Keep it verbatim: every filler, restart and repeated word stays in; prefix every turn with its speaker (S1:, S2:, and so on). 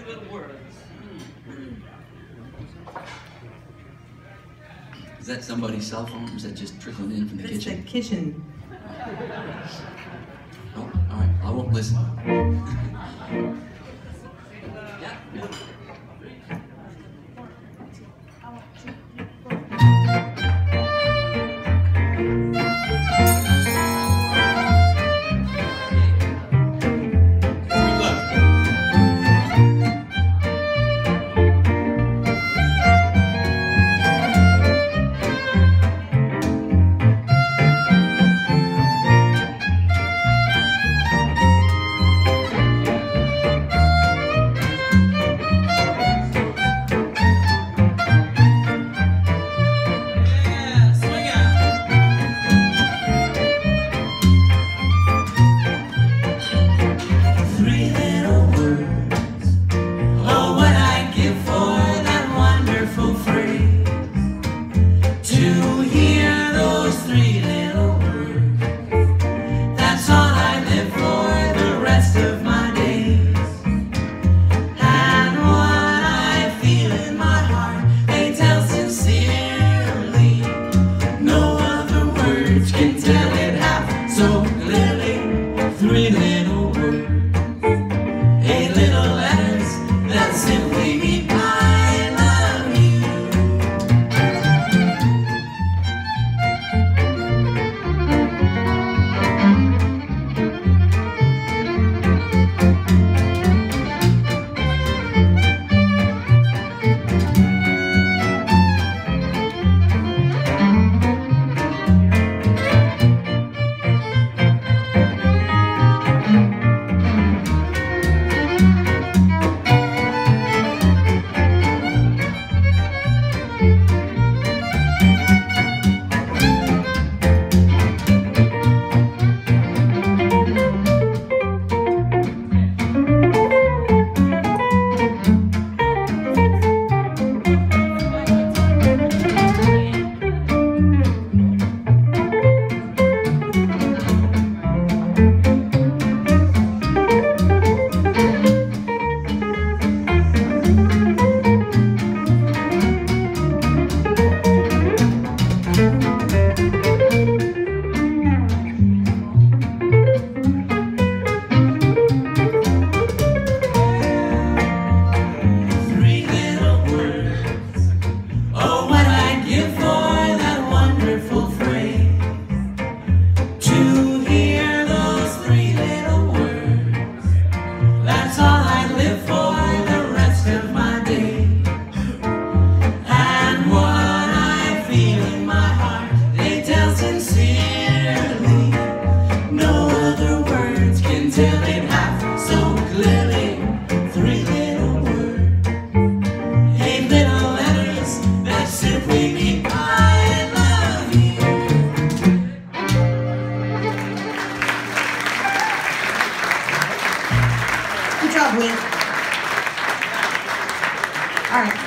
S1: little words.
S2: Is that somebody's cell phone, or is that just trickling in from the
S3: That's
S2: kitchen?
S3: the kitchen.
S2: Oh, all right, I won't listen. Yeah. Three little words, eight little letters that simply mean I love you. Tell it half so clearly. Three little words, eight little letters that simply mean I love you.
S3: Good job, Wink. All right.